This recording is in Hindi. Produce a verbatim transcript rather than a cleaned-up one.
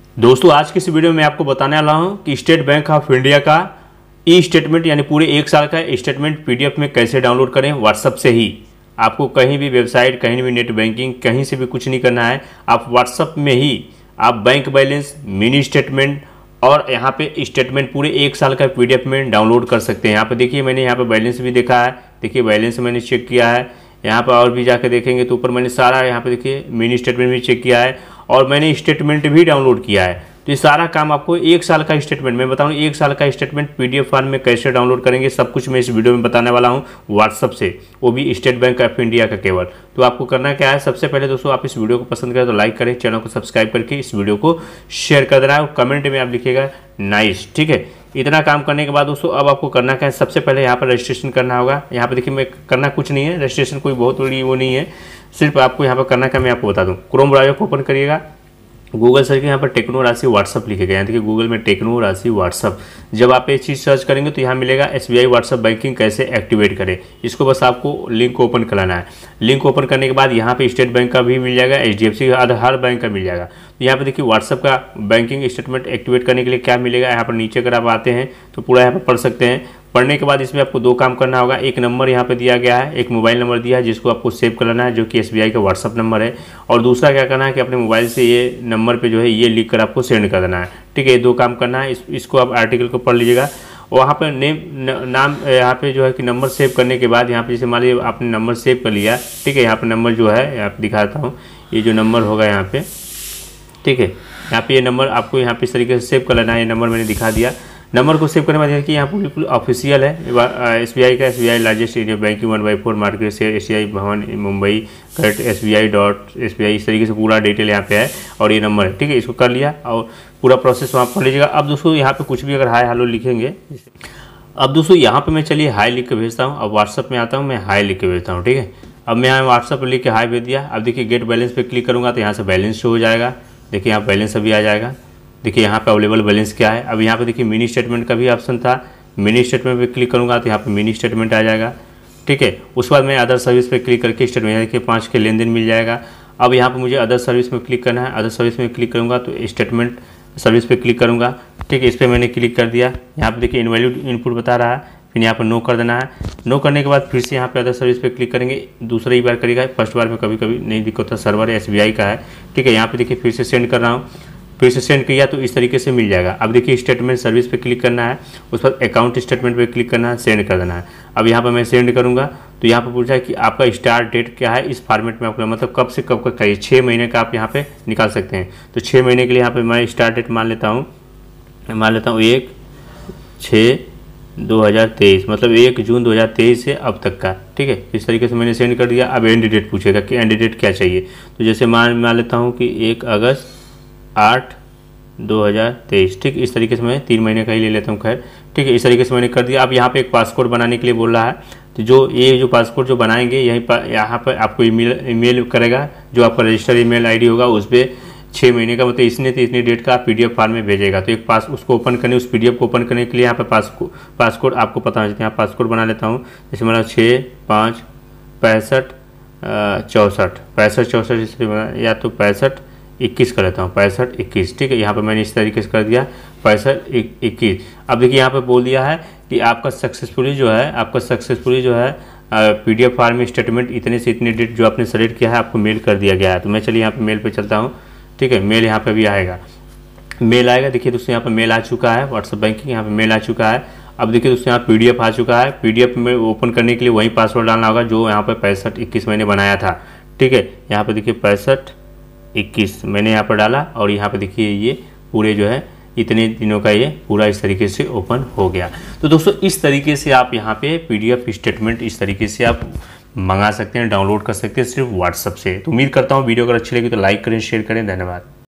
दोस्तों आज की इस वीडियो में आपको बताने वाला हूं कि स्टेट बैंक ऑफ इंडिया का ई स्टेटमेंट यानी पूरे एक साल का स्टेटमेंट पीडीएफ में कैसे डाउनलोड करें। व्हाट्सएप से ही आपको कहीं भी वेबसाइट, कहीं भी नेट बैंकिंग, कहीं से भी कुछ नहीं करना है। आप व्हाट्सएप में ही आप बैंक बैलेंस, मिनी स्टेटमेंट और यहाँ पे स्टेटमेंट पूरे एक साल का पीडीएफ में डाउनलोड कर सकते हैं। यहाँ पे देखिए मैंने यहाँ पे बैलेंस भी देखा है, देखिए बैलेंस मैंने चेक किया है। यहाँ पर और भी जाकर देखेंगे तो ऊपर मैंने सारा यहाँ पे देखिए मिनी स्टेटमेंट भी चेक किया है और मैंने स्टेटमेंट भी डाउनलोड किया है। तो ये सारा काम आपको एक साल का स्टेटमेंट, मैं बताऊँ एक साल का स्टेटमेंट पीडीएफ फॉर्म में कैसे डाउनलोड करेंगे, सब कुछ मैं इस वीडियो में बताने वाला हूँ व्हाट्सअप से, वो भी स्टेट बैंक ऑफ इंडिया का केवल। तो आपको करना क्या है, सबसे पहले दोस्तों आप इस वीडियो को पसंद करें तो लाइक करें, चैनल को सब्सक्राइब करके इस वीडियो को शेयर कर देना है और कमेंट में आप लिखिएगा नाइस। ठीक है, इतना काम करने के बाद दोस्तों अब आपको करना क्या है, सबसे पहले यहाँ पर रजिस्ट्रेशन करना होगा। यहाँ पर देखिए मैं करना कुछ नहीं है, रजिस्ट्रेशन कोई बहुत बड़ी वो नहीं है, सिर्फ आपको यहाँ पर करना क्या मैं आपको बता दूँ। क्रोम ब्राउज़र को ओपन करिएगा, गूगल सर्च के यहाँ पर टेक्नो राशि व्हाट्सअप लिखेगा। यहाँ देखिए गूगल में टेक्नो राशि व्हाट्सअप, जब आप ये चीज़ सर्च करेंगे तो यहाँ मिलेगा एसबीआई व्हाट्सअप बैंकिंग कैसे एक्टिवेट करें। इसको बस आपको लिंक ओपन कराना है। लिंक ओपन करने के बाद यहाँ पे स्टेट बैंक का भी मिल जाएगा, एचडीएफसी का, हर बैंक का मिल जाएगा। तो यहाँ पे देखिए व्हाट्सअप का बैंकिंग स्टेटमेंट एक्टिवेट करने के लिए क्या मिलेगा, यहाँ पर नीचे अगर आप आते हैं तो पूरा यहाँ पर पढ़ सकते हैं। पढ़ने के बाद इसमें आपको दो काम करना होगा। एक नंबर यहाँ पे दिया गया है, एक मोबाइल नंबर दिया है जिसको आपको सेव कर लेना है, जो कि एसबीआई का व्हाट्सअप नंबर है। और दूसरा क्या करना है कि अपने मोबाइल से ये नंबर पे जो है ये लिख कर आपको सेंड कर देना है। ठीक है, ये दो काम करना है। इस, इसको आप आर्टिकल को पढ़ लीजिएगा। वहाँ पर नेम न, नाम यहाँ पे जो है कि नंबर सेव करने के बाद यहाँ पे जैसे मान लीजिए आपने नंबर सेव कर लिया। ठीक है, यहाँ पर नंबर जो है यहाँ पे दिखाता हूँ, ये जो नंबर होगा यहाँ पे, ठीक है, यहाँ पे ये नंबर आपको यहाँ पे इस तरीके से सेव कर लेना है। ये नंबर मैंने दिखा दिया। नंबर को सेव करने के बाद देखिए यहाँ पर बिल्कुल ऑफिशियल है एसबीआई का, SBI largest area banking one by four market share एशियाई भवन Mumbai correct S B I dot S B I, इस तरीके से पूरा डिटेल यहाँ पे है और ये नंबर है। ठीक है, इसको कर लिया और पूरा प्रोसेस वहाँ पढ़ लीजिएगा। अब दोस्तों यहाँ पे कुछ भी अगर हाय हेलो लिखेंगे, अब दोस्तों यहाँ पे मैं चलिए हाय लिख के भेजता हूँ। अब व्हाट्सअप में आता हूँ, मैं हाय लिख के भेजता हूँ। ठीक है, अब मैं यहाँ व्हाट्सअप पर लिख के हाय भेज दिया। अब देखिए गेट बैलेंस पे क्लिक करूँगा तो यहाँ से बैलेंस शो हो जाएगा। देखिए यहाँ बैलेंस अभी आ जाएगा। देखिए यहाँ पे अवेलेबल बैलेंस क्या है। अब यहाँ पे देखिए मिनी स्टेटमेंट का भी ऑप्शन था, मिनी स्टेटमेंट पे क्लिक करूँगा तो यहाँ पे मिनी स्टेटमेंट आ जाएगा। ठीक है, उसके बाद मैं अदर सर्विस पे क्लिक करके स्टेटमेंट देखिए पाँच के लेन देन मिल जाएगा। अब यहाँ पे मुझे अदर सर्विस में क्लिक करना है। अदर सर्विस में क्लिक करूँगा तो स्टेटमेंट सर्विस पे क्लिक करूँगा। ठीक है, इस पर मैंने क्लिक कर दिया। यहाँ पे देखिए इनवैलिड इनपुट बता रहा है, फिर यहाँ पर नो कर देना है। नो करने के बाद फिर से यहाँ पे अदर सर्विस पे क्लिक करेंगे, दूसरा ही बार करेगा, फर्स्ट बार में कभी कभी नहीं दिक्कत होता, सर्वर एसबीआई का है। ठीक है, यहाँ पे देखिए फिर से सेंड कर रहा हूँ, फिर से सेंड किया तो इस तरीके से मिल जाएगा। अब देखिए स्टेटमेंट सर्विस पे क्लिक करना है, उस पर अकाउंट स्टेटमेंट पे क्लिक करना है, सेंड कर देना है। अब यहाँ पर मैं सेंड करूँगा तो यहाँ पर पूछा है कि आपका स्टार्ट डेट क्या है, इस फॉर्मेट में आपको मतलब कब से कब तक चाहिए, छः महीने का आप यहाँ पे निकाल सकते हैं। तो छः महीने के लिए यहाँ पे मैं स्टार्ट डेट मान लेता हूँ, मान लेता हूँ एक छः दो हज़ार तेईस, मतलब एक जून दो हज़ार तेईस से अब तक का। ठीक है, इस तरीके से मैंने सेंड कर दिया। अब एंड डेट पूछेगा कि एंड डेट क्या चाहिए, तो जैसे मान मान लेता हूँ कि एक अगस्त आठ दो हज़ार तेईस। ठीक, इस तरीके से मैं तीन महीने का ही ले लेता हूँ। खैर ठीक है, इस तरीके से मैंने कर दिया। अब यहाँ पे एक पासपोर्ट बनाने के लिए बोल रहा है, तो जो ये जो पासपोर्ट जो बनाएंगे यहीं पर यहाँ पर आपको ईमेल ईमेल करेगा, जो आपका रजिस्टर ईमेल आईडी होगा उस पर छः महीने का मतलब इसने तो इतनी डेट का पीडीएफ फाइल में भेजेगा। तो एक पास उसको ओपन करने, उस पीडीएफ को ओपन करने के लिए यहाँ पर पासको पासकोड आपको पता होना चाहिए। यहाँ पासकोड बना लेता हूँ, जैसे मतलब छः पाँच पैंसठ चौंसठ पैंसठ चौंसठ इसलिए या तो पैंसठ इक्कीस कर लेता हूँ, पैंसठ इक्कीस। ठीक है, यहाँ पर मैंने इस तरीके से कर दिया पैंसठ इक्कीस। अब देखिए यहाँ पे बोल दिया है कि आपका सक्सेसफुली जो है आपका सक्सेसफुली जो है पीडीएफ फाइल में स्टेटमेंट इतने से इतने डेट जो आपने सेलेक्ट किया है आपको मेल कर दिया गया है। तो मैं चलिए यहाँ पे मेल पे चलता हूँ। ठीक है, मेल यहाँ पे भी आएगा, मेल आएगा। देखिए दोस्तों यहाँ पर मेल आ चुका है, व्हाट्सएप बैंकिंग यहाँ पे मेल आ चुका है। अब देखिए दोस्तों यहाँ पीडीएफ आ चुका है। पीडीएफ में ओपन करने के लिए वही पासवर्ड डालना होगा जो यहाँ पर पैंसठ इक्कीस मैंने बनाया था। ठीक है, यहाँ पर देखिए पैंसठ इक्कीस मैंने यहाँ पर डाला और यहाँ पे देखिए ये पूरे जो है इतने दिनों का ये पूरा इस तरीके से ओपन हो गया। तो दोस्तों इस तरीके से आप यहाँ पे पीडीएफ स्टेटमेंट इस तरीके से आप मंगा सकते हैं, डाउनलोड कर सकते हैं सिर्फ व्हाट्सएप से। तो उम्मीद करता हूँ वीडियो अगर अच्छी लगी तो लाइक करें, शेयर करें। धन्यवाद।